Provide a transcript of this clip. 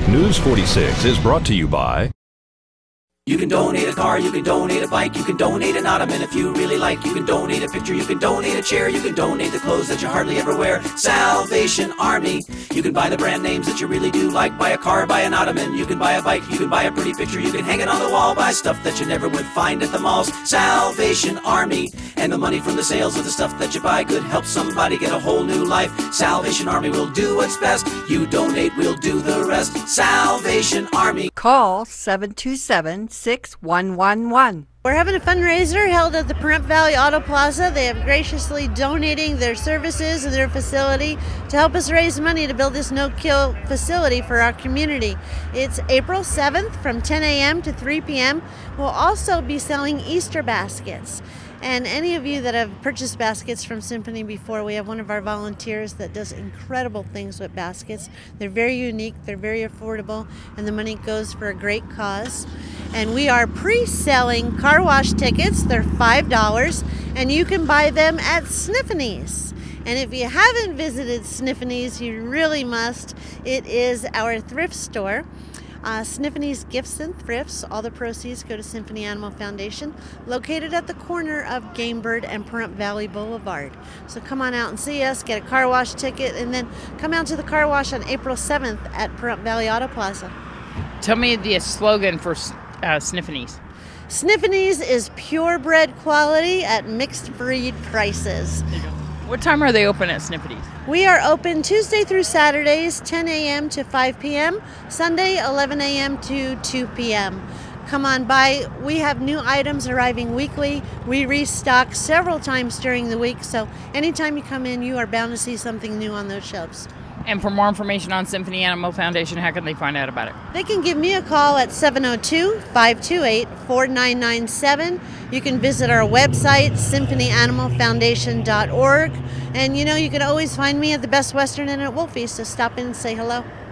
News 46 is brought to you by... You can donate a car, you can donate a bike, you can donate an ottoman if you really like. You can donate a picture, you can donate a chair, you can donate the clothes that you hardly ever wear. Salvation Army. You can buy the brand names that you really do like. Buy a car, buy an ottoman, you can buy a bike, you can buy a pretty picture, you can hang it on the wall. Buy stuff that you never would find at the malls. Salvation Army. And the money from the sales of the stuff that you buy could help somebody get a whole new life. Salvation Army will do what's best. You donate, we'll do the rest. Salvation Army. Call 727-6111. We're having a fundraiser held at the Pahrump Valley Auto Plaza. They have graciously donating their services and their facility to help us raise money to build this no-kill facility for our community. It's April 7th from 10 a.m. to 3 p.m. We'll also be selling Easter baskets. And any of you that have purchased baskets from Symphony before, we have one of our volunteers that does incredible things with baskets. They're very unique, they're very affordable, and the money goes for a great cause. And we are pre-selling car wash tickets. They're $5, and you can buy them at Sniffany's. And if you haven't visited Sniffany's, you really must. It is our thrift store. Sniffany's Gifts and Thrifts. All the proceeds go to Symphony Animal Foundation, located at the corner of Gamebird and Pahrump Valley Boulevard. So come on out and see us, get a car wash ticket, and then come out to the car wash on April 7th at Pahrump Valley Auto Plaza. Tell me the slogan for Sniffany's. Sniffany's is purebred quality at mixed breed prices. What time are they open at Sniffany's? We are open Tuesday through Saturdays, 10 a.m. to 5 p.m., Sunday, 11 a.m. to 2 p.m. Come on by. We have new items arriving weekly. We restock several times during the week, so anytime you come in, you are bound to see something new on those shelves. And for more information on Symphony Animal Foundation, how can they find out about it? They can give me a call at 702-528-4997. You can visit our website, symphonyanimalfoundation.org. And you know, you can always find me at the Best Western Inn at Wolfie, so stop in and say hello.